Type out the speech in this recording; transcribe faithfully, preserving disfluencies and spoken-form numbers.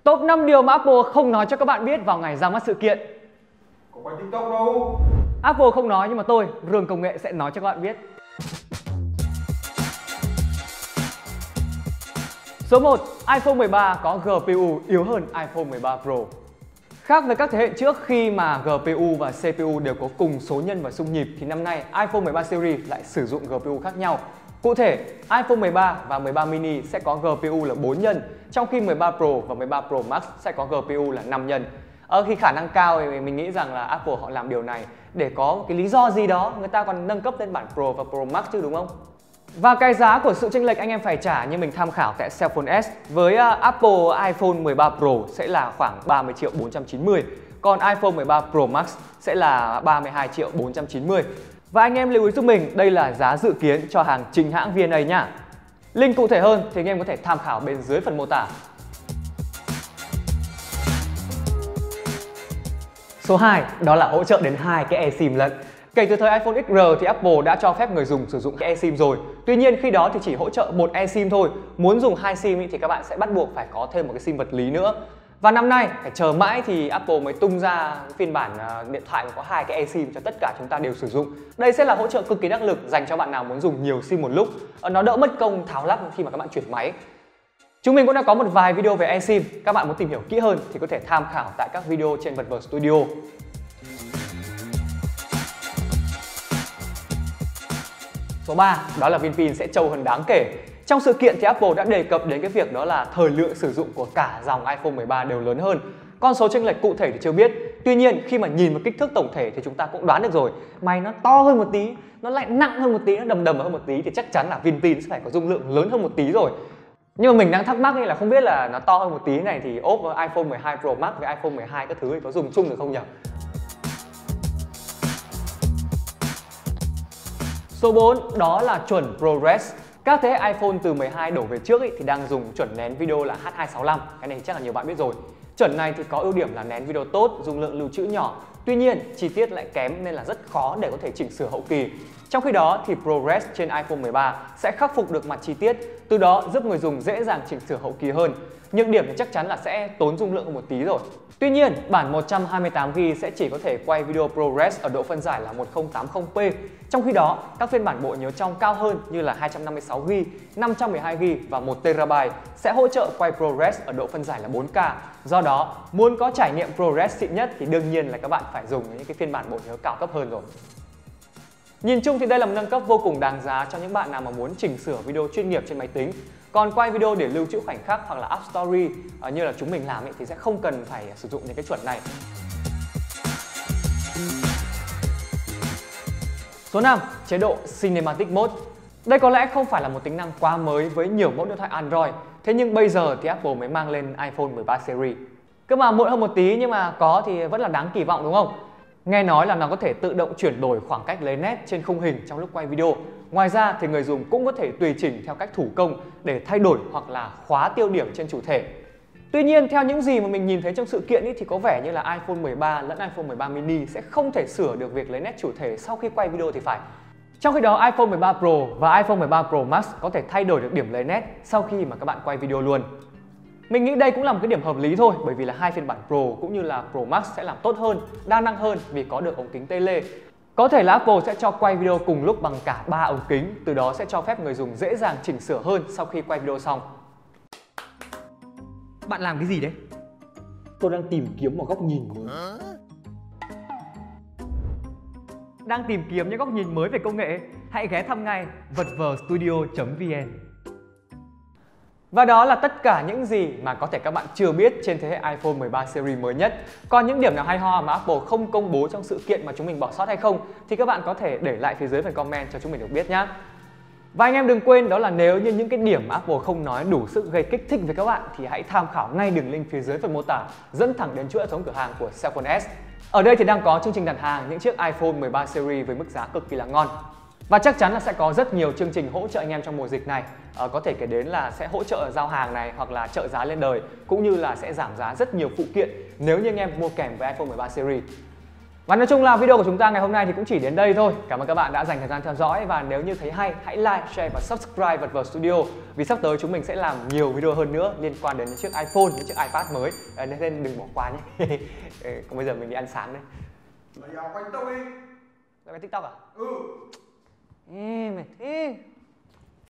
Top năm điều mà Apple không nói cho các bạn biết vào ngày ra mắt sự kiện. Có quay TikTok đâu. Apple không nói nhưng mà tôi, Rường Công nghệ sẽ nói cho các bạn biết. Số một. iPhone mười ba có giê pê u yếu hơn iPhone mười ba Pro. Khác với các thế hệ trước khi mà giê pê u và xê pê u đều có cùng số nhân và xung nhịp thì năm nay iPhone mười ba series lại sử dụng giê pê u khác nhau. Cụ thể, iPhone mười ba và mười ba mini sẽ có giê pê u là bốn nhân, trong khi mười ba Pro và mười ba Pro Max sẽ có giê pê u là năm nhân. Ở khi khả năng cao thì mình nghĩ rằng là Apple họ làm điều này để có cái lý do gì đó người ta còn nâng cấp lên bản Pro và Pro Max chứ, đúng không? Và cái giá của sự chênh lệch anh em phải trả như mình tham khảo tại Cellphone S với Apple iPhone mười ba Pro sẽ là khoảng ba mươi triệu bốn trăm chín mươi, còn iPhone mười ba Pro Max sẽ là ba mươi hai triệu bốn trăm chín mươi. Và anh em lưu ý giúp mình, đây là giá dự kiến cho hàng chính hãng vê en a nhá. Link cụ thể hơn thì anh em có thể tham khảo bên dưới phần mô tả. Số hai, đó là hỗ trợ đến hai cái eSIM lận. Kể từ thời iPhone ích rờ thì Apple đã cho phép người dùng sử dụng cái eSIM rồi. Tuy nhiên khi đó thì chỉ hỗ trợ một eSIM thôi. Muốn dùng hai SIM thì các bạn sẽ bắt buộc phải có thêm một cái SIM vật lý nữa. Và năm nay phải chờ mãi thì Apple mới tung ra phiên bản điện thoại có hai cái eSIM cho tất cả chúng ta đều sử dụng. Đây sẽ là hỗ trợ cực kỳ đắc lực dành cho bạn nào muốn dùng nhiều SIM một lúc. Nó đỡ mất công tháo lắp khi mà các bạn chuyển máy. Chúng mình cũng đã có một vài video về eSIM. Các bạn muốn tìm hiểu kỹ hơn thì có thể tham khảo tại các video trên Vật Vờ Studio. Số ba, đó là viên pin sẽ trâu hơn đáng kể. Trong sự kiện thì Apple đã đề cập đến cái việc đó là thời lượng sử dụng của cả dòng iPhone mười ba đều lớn hơn. Con số chênh lệch cụ thể thì chưa biết. Tuy nhiên khi mà nhìn vào kích thước tổng thể thì chúng ta cũng đoán được rồi. Máy nó to hơn một tí, nó lại nặng hơn một tí, nó đầm đầm hơn một tí thì chắc chắn là viên pin sẽ phải có dung lượng lớn hơn một tí rồi. Nhưng mà mình đang thắc mắc là không biết là nó to hơn một tí này thì ốp vào iPhone mười hai Pro Max với iPhone mười hai các thứ thì có dùng chung được không nhỉ? Số bốn, đó là chuẩn ProRes. Các thế hệ iPhone từ mười hai đổ về trước ý, thì đang dùng chuẩn nén video là H hai sáu lăm. Cái này chắc là nhiều bạn biết rồi. Chuẩn này thì có ưu điểm là nén video tốt, dung lượng lưu trữ nhỏ. Tuy nhiên, chi tiết lại kém nên là rất khó để có thể chỉnh sửa hậu kỳ. Trong khi đó thì ProRes trên iPhone mười ba sẽ khắc phục được mặt chi tiết, từ đó giúp người dùng dễ dàng chỉnh sửa hậu kỳ hơn. Nhược điểm thì chắc chắn là sẽ tốn dung lượng hơn một tí rồi. Tuy nhiên, bản một trăm hai mươi tám gi ga bai sẽ chỉ có thể quay video ProRes ở độ phân giải là một nghìn tám mươi p. Trong khi đó, các phiên bản bộ nhớ trong cao hơn như là hai trăm năm mươi sáu gi ga bai, năm trăm mười hai gi ga bai và một tê ra bai sẽ hỗ trợ quay ProRes ở độ phân giải là bốn K. Do đó, muốn có trải nghiệm ProRes xịn nhất thì đương nhiên là các bạn phải dùng những cái phiên bản bộ nhớ cao cấp hơn rồi. Nhìn chung thì đây là một nâng cấp vô cùng đáng giá cho những bạn nào mà muốn chỉnh sửa video chuyên nghiệp trên máy tính. Còn quay video để lưu trữ khoảnh khắc hoặc là up story uh, như là chúng mình làm ấy, thì sẽ không cần phải sử dụng những cái chuẩn này. Số năm, chế độ Cinematic Mode. Đây có lẽ không phải là một tính năng quá mới với nhiều mẫu điện thoại Android. Thế nhưng bây giờ thì Apple mới mang lên iPhone mười ba series. Cơ mà muộn hơn một tí nhưng mà có thì vẫn là đáng kỳ vọng, đúng không? Nghe nói là nó có thể tự động chuyển đổi khoảng cách lấy nét trên khung hình trong lúc quay video. Ngoài ra thì người dùng cũng có thể tùy chỉnh theo cách thủ công để thay đổi hoặc là khóa tiêu điểm trên chủ thể. Tuy nhiên, theo những gì mà mình nhìn thấy trong sự kiện ý, thì có vẻ như là iPhone mười ba lẫn iPhone mười ba mini sẽ không thể sửa được việc lấy nét chủ thể sau khi quay video thì phải. Trong khi đó, iPhone mười ba Pro và iPhone mười ba Pro Max có thể thay đổi được điểm lấy nét sau khi mà các bạn quay video luôn. Mình nghĩ đây cũng là một cái điểm hợp lý thôi, bởi vì là hai phiên bản Pro cũng như là Pro Max sẽ làm tốt hơn, đa năng hơn vì có được ống kính tele. Có thể là Apple sẽ cho quay video cùng lúc bằng cả ba ống kính, từ đó sẽ cho phép người dùng dễ dàng chỉnh sửa hơn sau khi quay video xong. Bạn làm cái gì đấy? Tôi đang tìm kiếm một góc nhìn mới. Đang tìm kiếm những góc nhìn mới về công nghệ? Hãy ghé thăm ngay vật vờ studio chấm vn. Và đó là tất cả những gì mà có thể các bạn chưa biết trên thế hệ iPhone mười ba series mới nhất. Còn những điểm nào hay ho mà Apple không công bố trong sự kiện mà chúng mình bỏ sót hay không thì các bạn có thể để lại phía dưới phần comment cho chúng mình được biết nhé. Và anh em đừng quên đó là nếu như những cái điểm mà Apple không nói đủ sức gây kích thích với các bạn thì hãy tham khảo ngay đường link phía dưới phần mô tả dẫn thẳng đến chuỗi hệ thống cửa hàng của Cellphone S. Ở đây thì đang có chương trình đặt hàng những chiếc iPhone mười ba series với mức giá cực kỳ là ngon. Và chắc chắn là sẽ có rất nhiều chương trình hỗ trợ anh em trong mùa dịch này. À, có thể kể đến là sẽ hỗ trợ giao hàng này hoặc là trợ giá lên đời, cũng như là sẽ giảm giá rất nhiều phụ kiện nếu như anh em mua kèm với iPhone mười ba series. Và nói chung là video của chúng ta ngày hôm nay thì cũng chỉ đến đây thôi. Cảm ơn các bạn đã dành thời gian theo dõi, và nếu như thấy hay hãy like, share và subscribe Vật Vờ Studio, vì sắp tới chúng mình sẽ làm nhiều video hơn nữa liên quan đến những chiếc iPhone, những chiếc iPad mới, nên đừng bỏ qua nhé. Còn bây giờ mình đi ăn sáng đây. Mày vào quanh tao đi. Là cái TikTok à? Ừ. Ê, mày thế.